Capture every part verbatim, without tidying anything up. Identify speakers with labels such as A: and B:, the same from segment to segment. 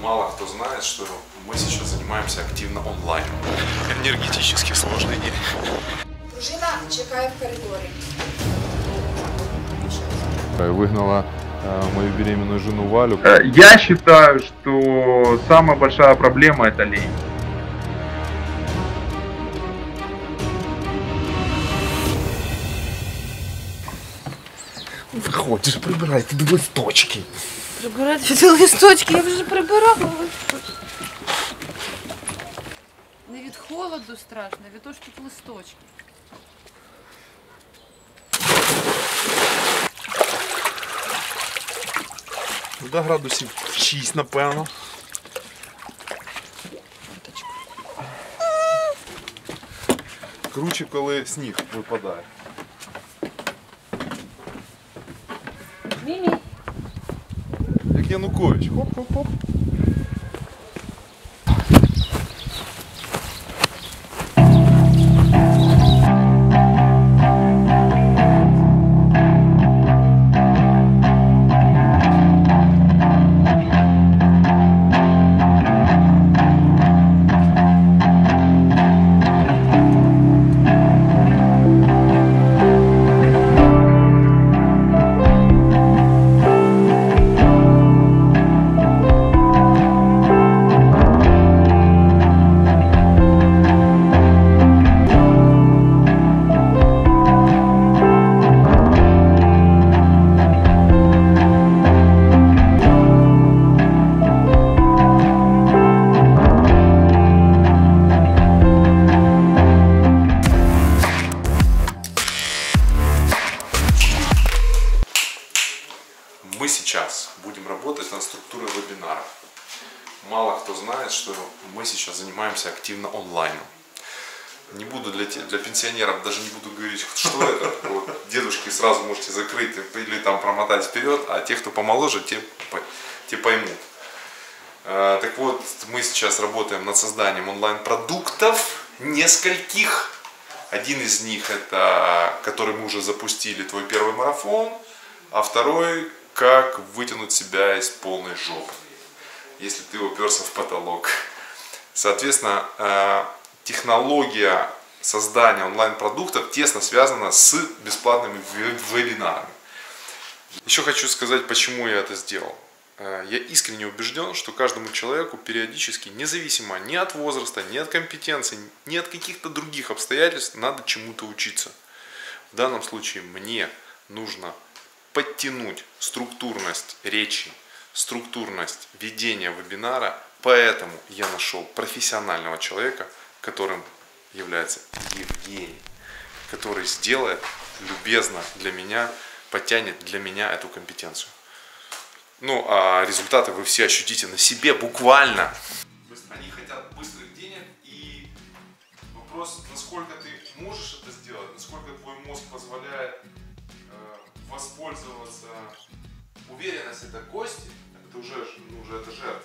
A: Мало кто знает, что мы сейчас занимаемся активно онлайн.
B: Энергетически сложный день.
C: Дружина чекає в коридорі.
A: Выгнала мою беременную жену Валю.
D: Я считаю, что самая большая проблема — это лень.
B: Выходишь, прибирай тут листочки.
E: Прибирати ці листочки, я вже прибирала. Не від холоду страшно, а від того, що тут листочки.
B: До градусів шість, напевно.
A: Круче, коли сніг випадає.
E: Мімі.
A: Як Янукович. Хоп-хоп-хоп. Мы сейчас будем работать над структурой вебинара. Мало кто знает, что мы сейчас занимаемся активно онлайном. Не буду для, для пенсионеров, даже не буду говорить, что это. Вот, дедушки сразу можете закрыть или там промотать вперед, а те, кто помоложе, те, те поймут. А, так вот, мы сейчас работаем над созданием онлайн-продуктов, нескольких. Один из них это, который мы уже запустили, твой первый марафон, а второй — как вытянуть себя из полной жопы, если ты уперся в потолок. Соответственно, технология создания онлайн-продуктов тесно связана с бесплатными вебинарами. Еще хочу сказать, почему я это сделал. Я искренне убежден, что каждому человеку периодически, независимо ни от возраста, ни от компетенций, ни от каких-то других обстоятельств, надо чему-то учиться. В данном случае мне нужно подтянуть структурность речи, структурность ведения вебинара, поэтому я нашел профессионального человека, которым является Евгений, который сделает любезно для меня, подтянет для меня эту компетенцию. Ну, а результаты вы все ощутите на себе буквально. Они хотят быстрых денег, и вопрос, насколько ты можешь это сделать, насколько твой мозг позволяет воспользоваться. Уверенность — это кости, это уже, ну, уже это жертва.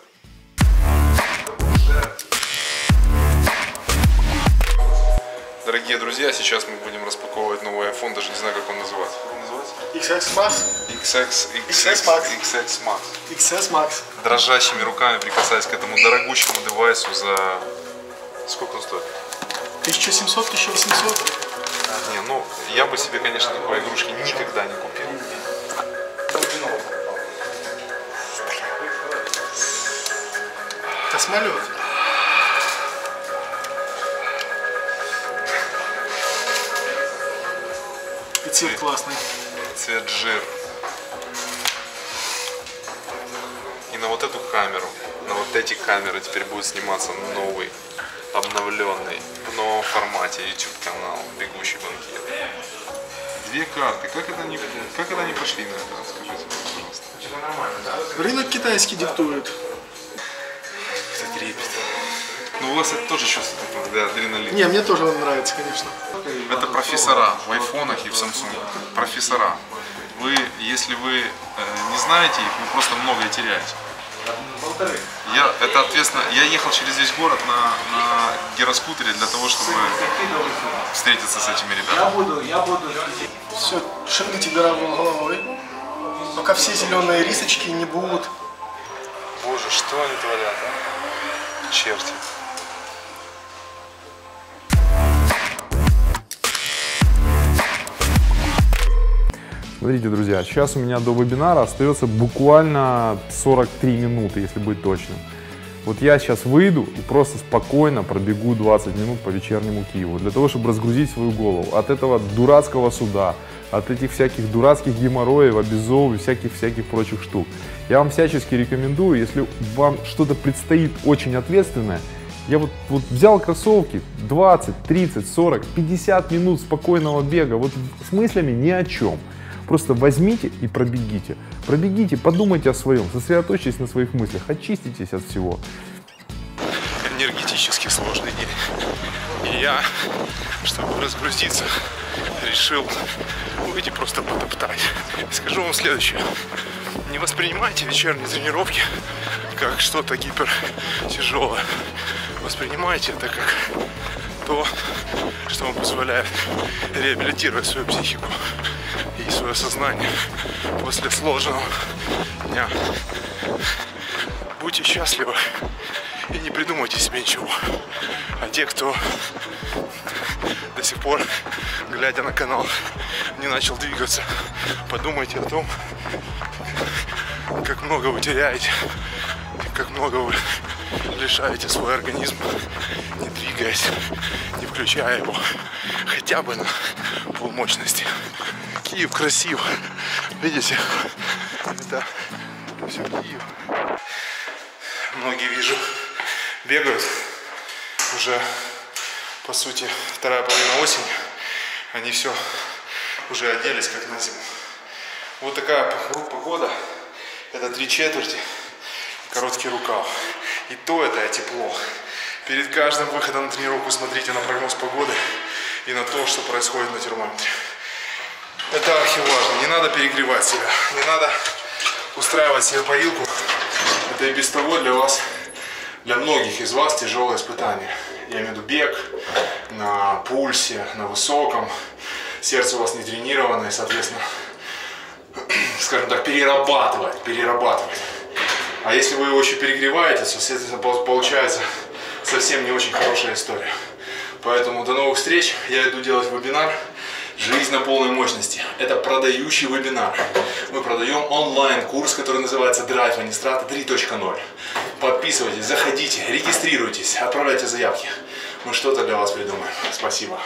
A: Дорогие друзья, сейчас мы будем распаковывать новый iPhone, даже не знаю, как он называется. Как он называется?
F: икс экс Max.
A: икс экс,
F: икс экс Max.
A: икс экс Max.
F: икс экс Max.
A: Дрожащими руками прикасаясь к этому дорогущему девайсу за... Сколько он стоит?
F: тысяча семьсот — тысяча восемьсот.
A: Не, ну, я бы себе, конечно, такой игрушки никогда не купил.
F: Космолет. И цвет классный.
A: Цвет жир. И на вот эту камеру, на вот эти камеры теперь будет сниматься новый, обновленный, в новом формате YouTube канал «Бегущий банкир». Две карты. Как это они, как это они пошли на это? Скажите, пожалуйста.
F: Рынок китайский диктует.
A: Это трепет. Ну, у вас это тоже чувство такое, да, адреналин.
F: Не, мне тоже он нравится, конечно.
A: Это профессора в айфонах и в Samsung. Профессора. Вы, если вы э, не знаете их, вы просто многое теряете. Я, это ответственно, я ехал через весь город на, на гироскутере для того, чтобы встретиться с этими ребятами.
F: Все, шагните головой. Пока все зеленые рисочки не будут
B: Боже, что они творят, а? Черти.
G: Смотрите, друзья, сейчас у меня до вебинара остается буквально сорок три минуты, если быть точным. Вот я сейчас выйду и просто спокойно пробегу двадцать минут по вечернему Киеву, для того, чтобы разгрузить свою голову от этого дурацкого суда, от этих всяких дурацких геморроев, обезов и всяких-всяких прочих штук. Я вам всячески рекомендую, если вам что-то предстоит очень ответственное, я вот, вот взял кроссовки, двадцать, тридцать, сорок, пятьдесят минут спокойного бега, вот с мыслями ни о чем. Просто возьмите и пробегите. Пробегите, подумайте о своем, сосредоточьтесь на своих мыслях, очиститесь от всего.
B: Энергетически сложный день. И я, чтобы разгрузиться, решил выйти просто потоптать. Скажу вам следующее. Не воспринимайте вечерние тренировки как что-то гипер тяжелое. Воспринимайте это как то, что вам позволяет реабилитировать свою психику и свое сознание после сложного дня. Будьте счастливы и не придумайте себе ничего. А те, кто до сих пор, глядя на канал, не начал двигаться, подумайте о том, как много вы теряете, как много вы лишаете свой организм, не двигаясь, не включая его хотя бы на полмощности. Киев красив, видите, это все Киев. Многие, вижу, бегают уже, по сути, вторая половина осени, они все уже оделись как на зиму. Вот такая погода, это три четверти, короткий рукав. И то это тепло. Перед каждым выходом на тренировку смотрите на прогноз погоды и на то, что происходит на термометре. Это архиважно. Не надо перегревать себя. Не надо устраивать себе парилку. Это и без того для вас, для многих из вас тяжелое испытание. Я имею в виду бег на пульсе, на высоком. Сердце у вас не тренированное, соответственно, скажем так, перерабатывать, перерабатывать. А если вы его еще перегреваете, то, соответственно, получается совсем не очень хорошая история. Поэтому до новых встреч. Я иду делать вебинар «Жизнь на полной мощности». Это продающий вебинар. Мы продаем онлайн-курс, который называется Drive Анистрата три точка ноль. Подписывайтесь, заходите, регистрируйтесь, отправляйте заявки. Мы что-то для вас придумаем. Спасибо.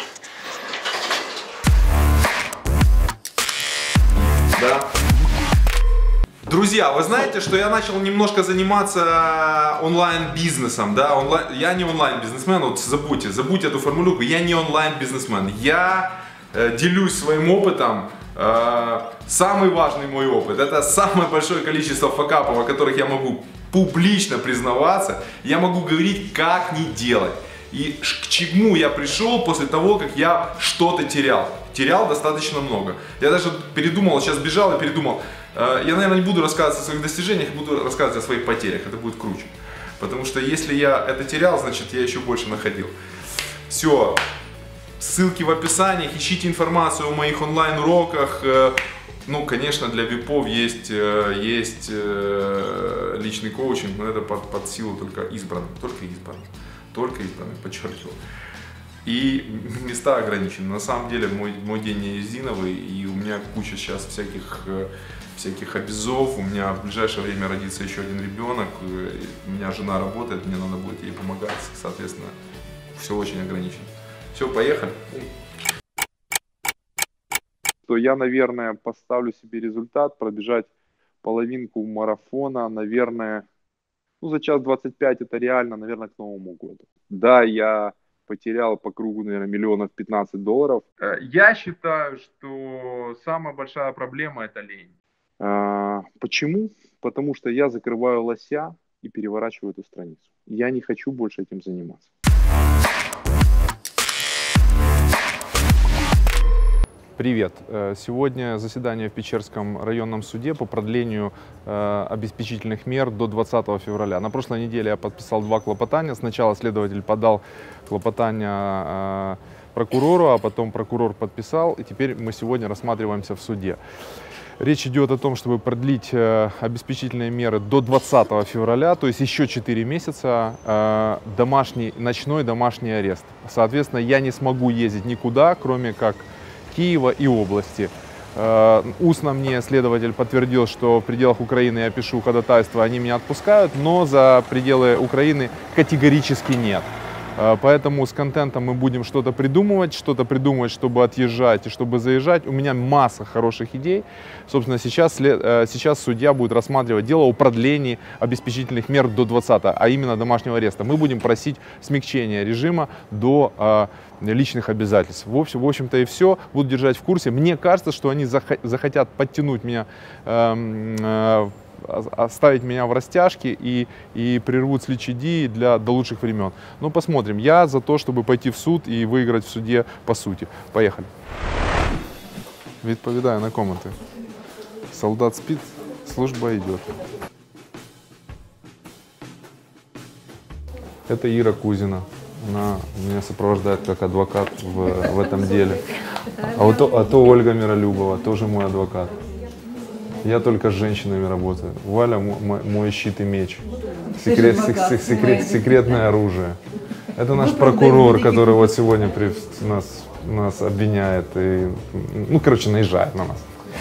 A: Да. Друзья, вы знаете, что я начал немножко заниматься онлайн-бизнесом, да, онлайн... я не онлайн-бизнесмен, вот забудьте, забудьте эту формулировку, я не онлайн-бизнесмен, я э, делюсь своим опытом, э, самый важный мой опыт, это самое большое количество факапов, о которых я могу публично признаваться, я могу говорить, как не делать. И к чему я пришел после того, как я что-то терял. Терял достаточно много. Я даже передумал, сейчас бежал и передумал. Я, наверное, не буду рассказывать о своих достижениях, буду рассказывать о своих потерях. Это будет круче. Потому что если я это терял, значит я еще больше находил. Все. Ссылки в описании. Ищите информацию о моих онлайн-уроках. Ну, конечно, для випов есть, есть личный коучинг, но это под, под силу только избранным. Только избранным. Только избранным, подчеркиваю. И места ограничены. На самом деле мой, мой день не резиновый, и у меня куча сейчас всяких, всяких обезов. У меня в ближайшее время родится еще один ребенок. У меня жена работает, мне надо будет ей помогать. Соответственно, все очень ограничено. Все, поехали.
G: То я, наверное, поставлю себе результат пробежать половинку марафона, наверное, ну, за час двадцать пять это реально, наверное, к Новому году. Да, я потерял по кругу, наверное, миллионов пятнадцать долларов.
D: Я считаю, что самая большая проблема – это лень.
G: А, почему? Потому что я закрываю лося и переворачиваю эту страницу. Я не хочу больше этим заниматься. Привет! Сегодня заседание в Печерском районном суде по продлению э, обеспечительных мер до двадцатого февраля. На прошлой неделе я подписал два клопотания. Сначала следователь подал клопотание э, прокурору, а потом прокурор подписал, и теперь мы сегодня рассматриваемся в суде. Речь идет о том, чтобы продлить э, обеспечительные меры до двадцатого февраля, то есть еще четыре месяца, э, домашний, ночной домашний арест. Соответственно, я не смогу ездить никуда, кроме как Киева и области. Э, устно мне следователь подтвердил, что в пределах Украины я пишу ходатайство, они меня отпускают, но за пределы Украины категорически нет. Поэтому с контентом мы будем что-то придумывать, что-то придумывать, чтобы отъезжать и чтобы заезжать. У меня масса хороших идей. Собственно, сейчас, сейчас судья будет рассматривать дело о продлении обеспечительных мер до двадцатого, а именно домашнего ареста. Мы будем просить смягчения режима до э, личных обязательств. В общем, в общем-то и все. Буду держать в курсе. Мне кажется, что они захотят подтянуть меня, э, э, оставить меня в растяжке и, и прервут следчие для до лучших времен. Ну, посмотрим. Я за то, чтобы пойти в суд и выиграть в суде по сути. Поехали. Відповідаю на коменти. Солдат спит, служба идет. Это Ира Кузина. Она меня сопровождает как адвокат в, в этом деле. А, вот, а то Ольга Миролюбова, тоже мой адвокат. Я только с женщинами работаю. Валя мой, мой щит и меч. Секрет, сек, секрет, секретное оружие. Это наш прокурор, который вот сегодня при, нас, нас обвиняет и, ну, короче, наезжает на нас.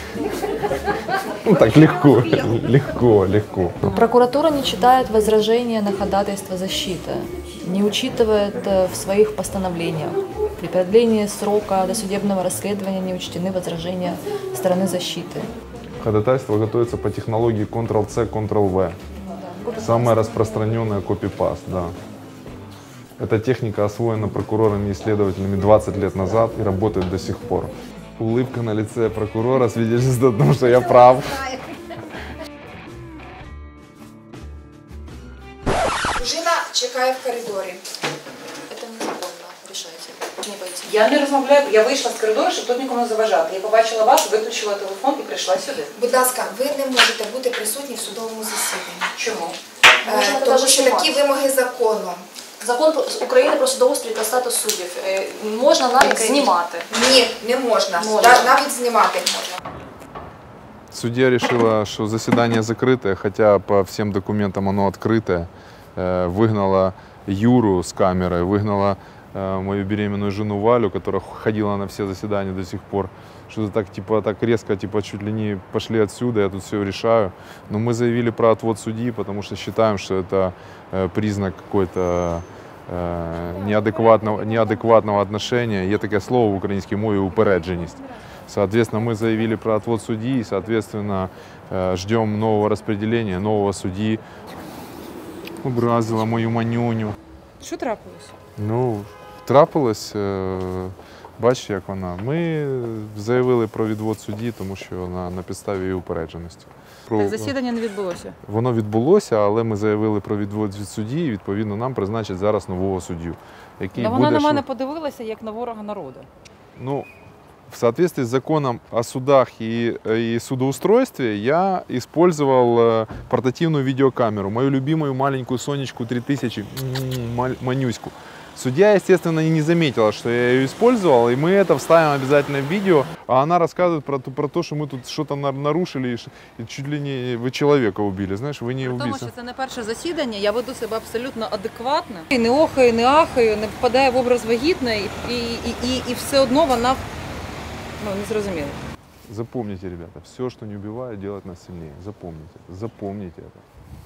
G: Ну так легко, легко, легко.
H: Прокуратура не читает возражения на ходатайство защиты, не учитывает в своих постановлениях. При продлении срока досудебного расследования не учтены возражения стороны защиты.
G: Ходатайство готовится по технологии контрол-C, контрол-V. Самая распространенная копипаст, да. Эта техника освоена прокурорами и следователями двадцать лет назад и работает до сих пор. Улыбка на лице прокурора свидетельствует о том, что я прав.
C: Дружина чекає в коридорі.
H: Это незаконно, решайте. Не пойти.
I: Я не розмовляю, я вийшла з коридору, щоб тут нікому не заважати. Я побачила вас, виключила телефон і прийшла сюди.
C: Будь ласка, ви не можете бути присутні в судовому засіданні.
I: Чому?
C: Е,
H: Можна
C: Тому
H: навіть
C: що
H: знімати.
C: такі вимоги закону.
H: Закон України про судоустрій та статус суддів. Е, Можна навіть знімати.
C: Ні, не можна.
H: Можна.
C: Да, навіть знімати.
G: Судья решила, что заседание закрытое, хотя по всем документам оно открытое. Э, Выгнала Юру с камерой, выгнала э, мою беременную жену Валю, которая ходила на все заседания до сих пор. Что-то так, типа, так резко, типа, чуть ли не пошли отсюда, я тут все решаю. Но мы заявили про отвод судьи, потому что считаем, что это э, признак какой-то э, неадекватного, неадекватного отношения. Є таке слово в українській мові «упередженість». Соответственно, мы заявили про отвод судьи и, соответственно, э, ждем нового распределения, нового судьи. Образила мою манюню.
E: Що трапилося?
G: Ну, трапилось, е, бачиш, як вона. Ми заявили про відвод судді, тому що на, на підставі її упередженості. Про,
E: Так, засідання не відбулося.
G: Воно відбулося, але ми заявили про відвод від судді, і, відповідно, нам призначать зараз нового суддю. Який
E: Та вона
G: буде,
E: на мене
G: що-
E: подивилася, як на ворога народу.
G: Ну, в соответствии с законом о судах и, и судоустройстве я использовал э, портативную видеокамеру, мою любимую маленькую Сонечку три тысячи, м-м, манюську. Судья, естественно, и не заметила, что я ее использовал, и мы это вставим обязательно в видео. А она рассказывает про, то- про то, что мы тут что-то на- нарушили, и ш- и чуть ли не вы человека убили. Знаешь, вы не
E: При тому,
G: убийца.
E: що це не перше засідання, я веду себе абсолютно адекватно. І не охаю, не ахаю, не впадає в образ вагітної, і, і, і, і все одно вона, ну, не зрозуміло.
G: Запомните, ребята, все, что не убивает, делает нас сильнее. Запомните, запомните это.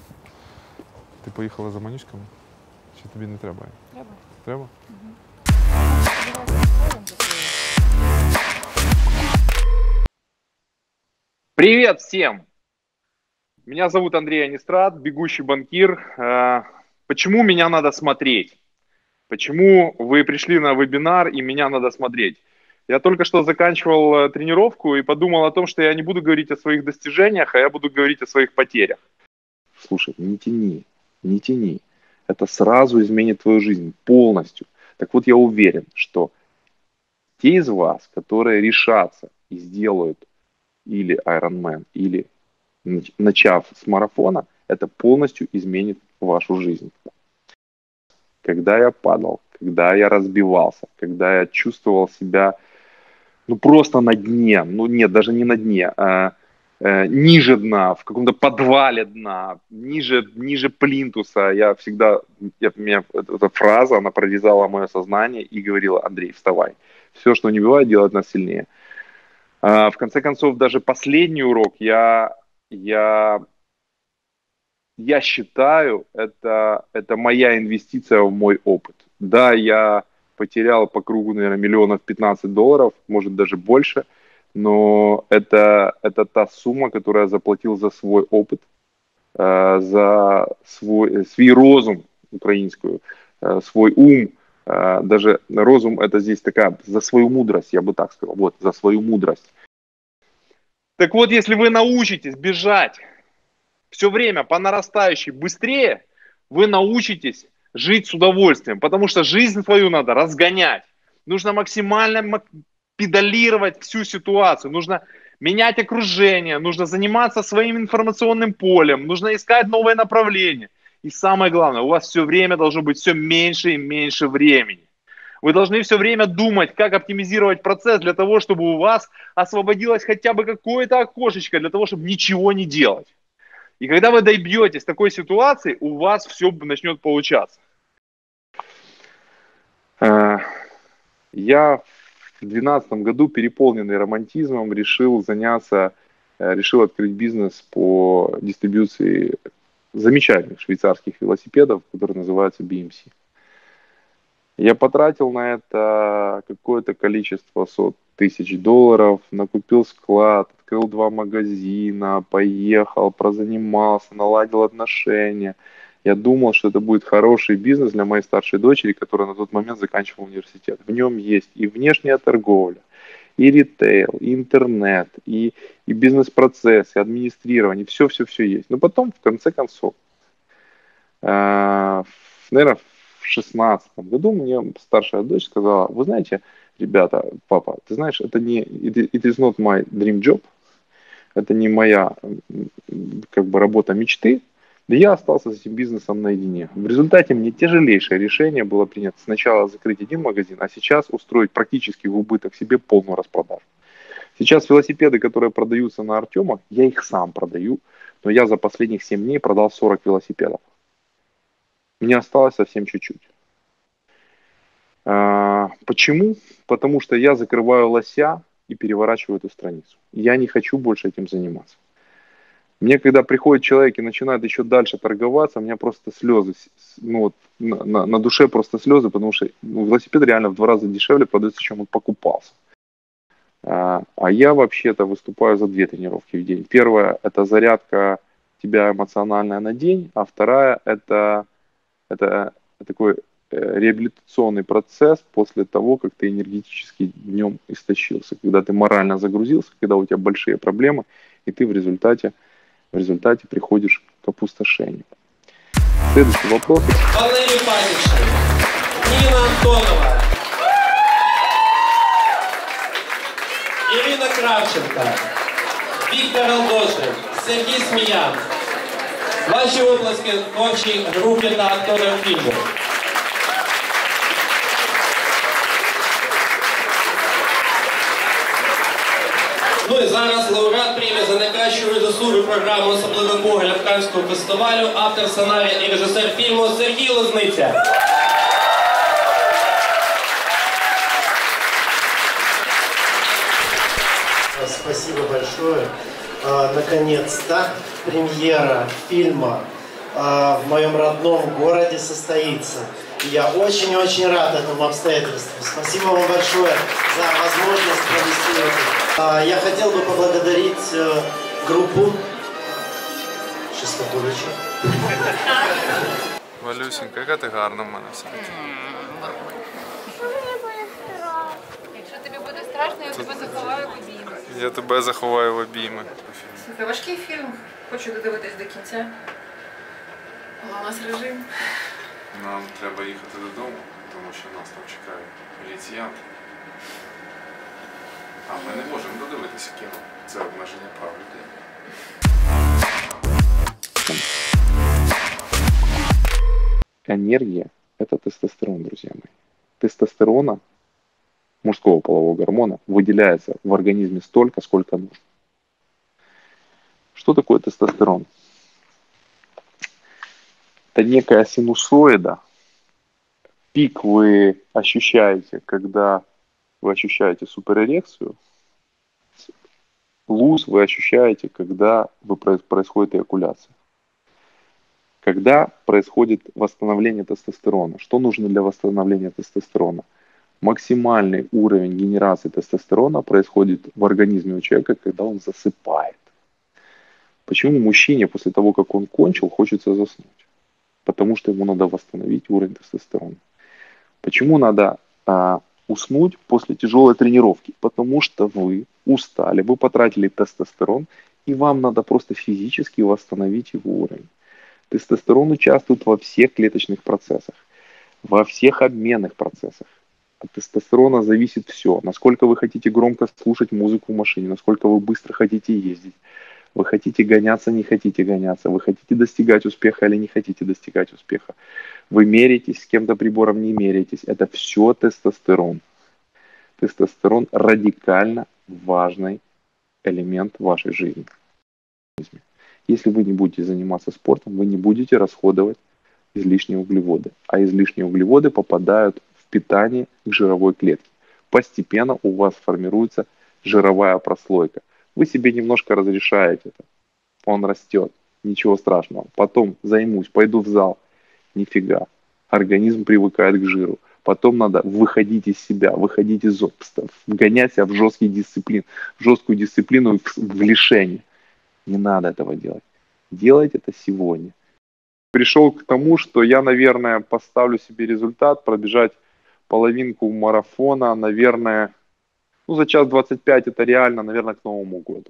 G: Ты поехала за манюськами? Чи тобі не треба?
E: Треба.
G: Треба?
J: Привет всем! Меня зовут Андрей Анистрат, бегущий банкир. Э, Почему меня надо смотреть? Почему вы пришли на вебинар и меня надо смотреть? Я только что заканчивал э, тренировку и подумал о том, что я не буду говорить о своих достижениях, а я буду говорить о своих потерях. Слушай, не тяни, не тяни. Это сразу изменит твою жизнь полностью. Так вот, я уверен, что те из вас, которые решатся и сделают или Ironman, или начав с марафона, это полностью изменит вашу жизнь. когда я падал, когда я разбивался, когда я чувствовал себя, ну, просто на дне, ну, нет, даже не на дне, а э, ниже дна, в каком-то подвале дна, ниже, ниже плинтуса, я всегда, я, меня, эта фраза, она прорезала мое сознание и говорила: Андрей, вставай, все, что не бывает, делает нас сильнее. А, в конце концов, даже последний урок я, я, я считаю, это, это моя инвестиция в мой опыт. Да, я потерял по кругу, наверное, миллионов пятнадцать долларов, может даже больше, но это, это та сумма, которую я заплатил за свой опыт, э, за свой, свой розум украинскую, э, свой ум, э, даже розум это здесь такая, за свою мудрость, я бы так сказал, вот, за свою мудрость. Так вот, если вы научитесь бежать все время по нарастающей быстрее, вы научитесь жить с удовольствием, потому что жизнь свою надо разгонять. Нужно максимально педалировать всю ситуацию, нужно менять окружение, нужно заниматься своим информационным полем, нужно искать новые направления. И самое главное, у вас все время должно быть все меньше и меньше времени. Вы должны все время думать, как оптимизировать процесс для того, чтобы у вас освободилось хотя бы какое-то окошечко для того, чтобы ничего не делать. И когда вы добьетесь такой ситуации, у вас все начнет получаться. Я в две тысячи двенадцатом году, переполненный романтизмом, решил заняться, решил открыть бизнес по дистрибьюции замечательных швейцарских велосипедов, которые называются би эм си. Я потратил на это какое-то количество сот тысяч долларов, накупил склад, открыл два магазина, поехал, прозанимался, наладил отношения. Я думал, что это будет хороший бизнес для моей старшей дочери, которая на тот момент заканчивала университет. В нем есть и внешняя торговля, и ритейл, и интернет, и, и бизнес-процесс, и администрирование, все-все-все есть. Но потом, в конце концов, э, наверное, в шестнадцатом году мне старшая дочь сказала: вы знаете, ребята, папа, ты знаешь, это не, it is not my dream job, это не моя как бы работа мечты, да я остался с этим бизнесом наедине. В результате мне тяжелейшее решение было принято сначала закрыть один магазин, а сейчас устроить практически в убыток себе полную распродажу. Сейчас велосипеды, которые продаются на Артема, я их сам продаю, но я за последних семь дней продал сорок велосипедов. Мне осталось совсем чуть-чуть. А, почему? Потому что я закрываю лося и переворачиваю эту страницу. Я не хочу больше этим заниматься. Мне, когда приходит человек и начинает еще дальше торговаться, у меня просто слезы, ну вот, на, на, на душе просто слезы, потому что ну, велосипед реально в два раза дешевле продается, чем он покупался. А, а я вообще-то выступаю за две тренировки в день. Первая – это зарядка тебя эмоциональная на день, а вторая – это, это такой реабилитационный процесс после того, как ты энергетически днем истощился, когда ты морально загрузился, когда у тебя большие проблемы, и ты в результате В результате приходишь к опустошению. Следующий вопрос.
K: Валерий Пасечный, Нина Антонова, Ирина Кравченко, Віктор Алдошин, Сергій Сміян. Ваші оплески творчій групі та акторам фільму. Ну і зараз лауреат премії за найкращу режисуру програми «Особливий погляд» Каннського фестивалю, автор сценарія і режисер фільму Сергій Лозниця.
L: Спасибо большое. Наконец-то премьера фильма в моем родном городе состоится. Я очень-очень рад этому обстоятельству. Спасибо вам большое за возможность провести это. Я хотел бы поблагодарить группу Шестаковича.
G: Валюсенька, яка ти гарна в мене все.
E: Якщо тобі буде страшно, я тебе заховаю в обійми.
G: Я тебе заховаю в обійми.
E: Слухай, важкий фільм. Хочу додивитись до кінця. А у нас режим.
A: Нам треба їхати додому, тому що нас там чекають поліціянти. А ми не можемо додивитися кіно. Це обмеження прав людей.
J: Энергия – Это тестостерон, друзья мои. Тестостерона, мужского полового гормона, выделяется в организме столько, сколько нужно. Что такое тестостерон? Это некая синусоида. Пик вы ощущаете, когда вы ощущаете суперэрекцию. Луз вы ощущаете, когда вы, происходит эякуляция. Когда происходит восстановление тестостерона. Что нужно для восстановления тестостерона? Максимальный уровень генерации тестостерона происходит в организме у человека, когда он засыпает. Почему мужчине после того, как он кончил, хочется заснуть? Потому что ему надо восстановить уровень тестостерона. Почему надо а, уснуть после тяжелой тренировки? Потому что вы устали, вы потратили тестостерон, и вам надо просто физически восстановить его уровень. Тестостерон участвует во всех клеточных процессах, во всех обменных процессах. От тестостерона зависит все. Насколько вы хотите громко слушать музыку в машине, насколько вы быстро хотите ездить. Вы хотите гоняться, не хотите гоняться. Вы хотите достигать успеха или не хотите достигать успеха. Вы меряетесь с кем-то прибором, не меряетесь. Это все тестостерон. Тестостерон радикально важный элемент вашей жизни. Если вы не будете заниматься спортом, вы не будете расходовать излишние углеводы. А излишние углеводы попадают в питание к жировой клетке. Постепенно у вас формируется жировая прослойка. Вы себе немножко разрешаете это. Он растет. Ничего страшного. Потом займусь, пойду в зал. Нифига. Организм привыкает к жиру. Потом надо выходить из себя, выходить из опыта, вгонять себя в жесткий дисциплин, в жесткую дисциплину, в, в лишение. Не надо этого делать. Делайте это сегодня. Пришел к тому, что я, наверное, поставлю себе результат, пробежать половинку марафона, наверное, ну, за час двадцать пять это реально, наверное, к Новому году.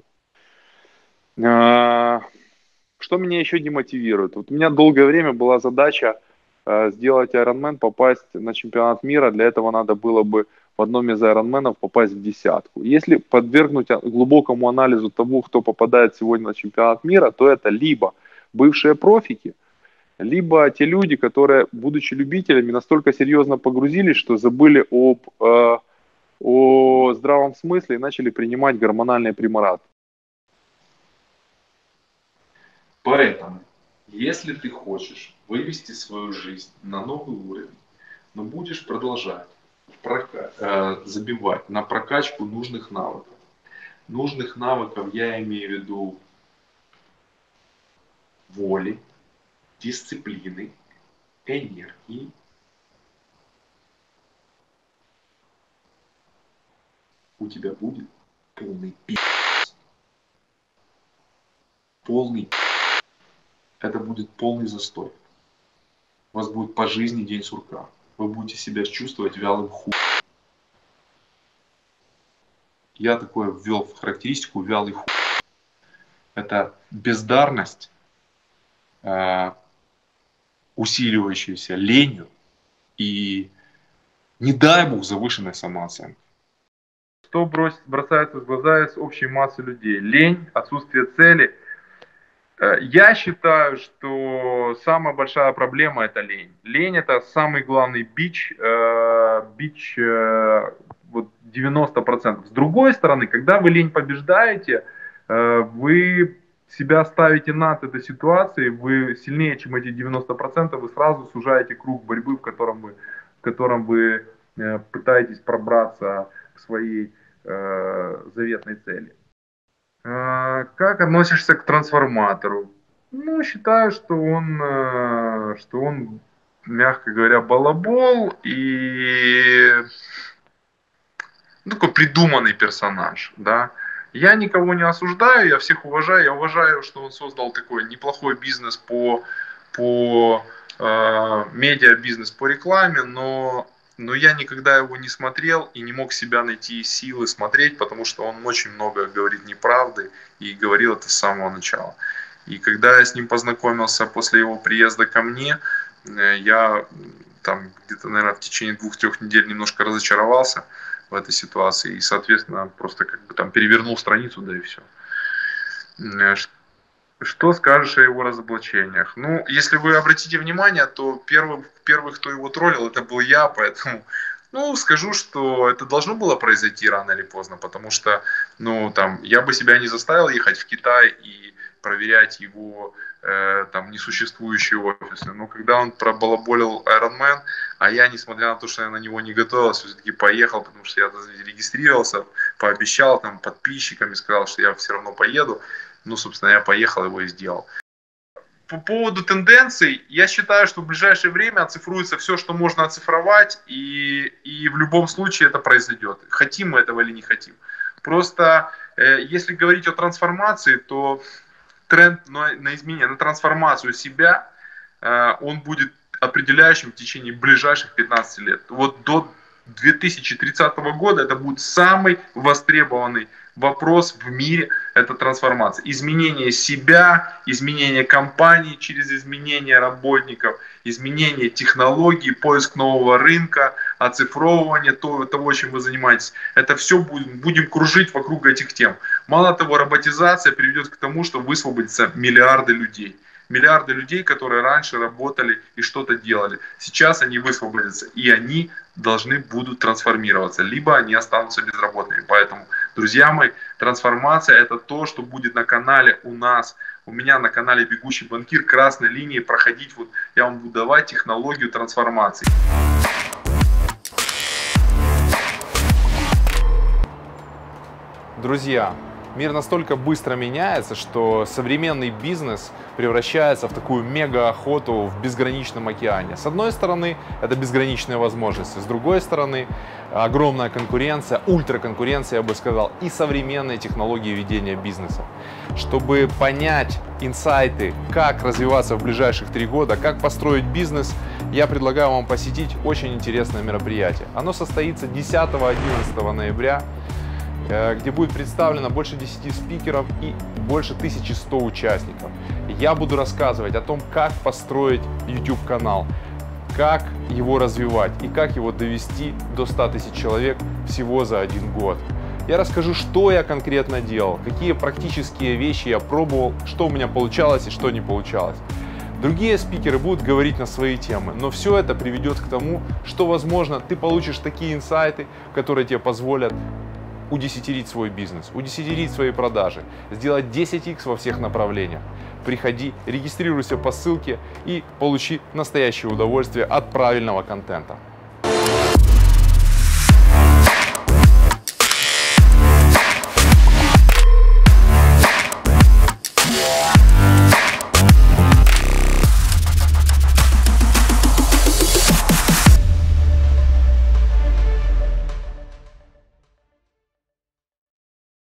J: Что меня еще демотивирует? Вот у меня долгое время была задача сделать Ironman, попасть на чемпионат мира. Для этого надо было бы в одном из Ironman'ов попасть в десятку. Если подвергнуть глубокому анализу того, кто попадает сегодня на чемпионат мира, то это либо бывшие профики, либо те люди, которые, будучи любителями, настолько серьезно погрузились, что забыли об, э, о здравом смысле и начали принимать гормональные препараты.
A: Поэтому, если ты хочешь вывести свою жизнь на новый уровень, но будешь продолжать прока- э, забивать на прокачку нужных навыков. Нужных навыков я имею в виду воли, дисциплины, энергии. У тебя будет полный пи***ц. Полный пи***ц. Это будет полный застой. У вас будет по жизни день сурка. Вы будете себя чувствовать вялым хуй. Я такое ввел в характеристику вялый хуй. Это бездарность, э, усиливающаяся ленью и, не дай бог, завышенной самооценкой.
D: Что бросается в глаза из общей массы людей? Лень, отсутствие цели. Я считаю, что самая большая проблема — это лень. Лень — это самый главный бич, э, бич э, вот девяносто процентов. С другой стороны, когда вы лень побеждаете, э, вы себя ставите над этой ситуацией, вы сильнее, чем эти девяносто процентов, вы сразу сужаете круг борьбы, в котором вы, в котором вы э, пытаетесь пробраться к своей э, заветной цели. Как относишься к трансформатору? Ну, считаю, что он, что он, мягко говоря, балабол и ну, такой придуманный персонаж, да. Я никого не осуждаю, я всех уважаю, я уважаю, что он создал такой неплохой бизнес по, по э, медиа-бизнес по рекламе, но Но я никогда его не смотрел и не мог себя найти силы смотреть, потому что он очень много говорит неправды и говорил это с самого начала. И когда я с ним познакомился после его приезда ко мне, я там где-то, наверное, в течение двух-трех недель немножко разочаровался в этой ситуации. И, соответственно, просто как бы там перевернул страницу, да и все. Что скажешь о его разоблачениях? Ну, если вы обратите внимание, то первым, первый, кто его троллил, это был я, поэтому, ну, скажу, что это должно было произойти рано или поздно, потому что, ну, там, я бы себя не заставил ехать в Китай и проверять его э, там несуществующие офисы. Но когда он пробалаболил Iron Man, а я, несмотря на то, что я на него не готовился, все-таки поехал, потому что я регистрировался, пообещал там подписчикам и сказал, что я все равно поеду. Ну, собственно, я поехал, его и сделал. По поводу тенденций, я считаю, что в ближайшее время оцифруется все, что можно оцифровать, и, и в любом случае это произойдет. Хотим мы этого или не хотим. Просто, э, если говорить о трансформации, то тренд на, на изменение, на трансформацию себя, э, он будет определяющим в течение ближайших пятнадцати лет. Вот до две тысячи тридцатого года это будет самый востребованный вопрос в мире, это трансформация. Изменение себя, изменение компаний через изменение работников, изменение технологий, поиск нового рынка, оцифровывание того, того чем вы занимаетесь. Это все будем, будем кружить вокруг этих тем. Мало того, роботизация приведет к тому, что высвободятся миллиарды людей. Миллиарды людей, которые раньше работали и что-то делали. Сейчас они высвободятся, и они должны будут трансформироваться, либо они останутся безработными. Поэтому, друзья мои, трансформация — это то, что будет на канале у нас. У меня на канале «Бегущий банкир» красной линией проходить. Вот я вам буду давать технологию трансформации.
G: Друзья, мир настолько быстро меняется, что современный бизнес превращается в такую мега-охоту в безграничном океане. С одной стороны, это безграничные возможности, с другой стороны, огромная конкуренция, ультраконкуренция, я бы сказал, и современные технологии ведения бизнеса. Чтобы понять инсайты, как развиваться в ближайших три года, как построить бизнес, я предлагаю вам посетить очень интересное мероприятие. Оно состоится десятого-одиннадцатого ноября, где будет представлено больше десяти спикеров и больше тысячи ста участников. Я буду рассказывать о том, как построить YouTube канал, как его развивать и как его довести до ста тысяч человек всего за один год. Я расскажу, что я конкретно делал, какие практические вещи я пробовал, что у меня получалось и что не получалось. Другие спикеры будут говорить на свои темы, но все это приведет к тому, что, возможно, ты получишь такие инсайты, которые тебе позволят удесятерить свой бизнес, удесятерить свои продажи, сделать десять икс во всех направлениях. Приходи, регистрируйся по ссылке и получи настоящее удовольствие от правильного контента.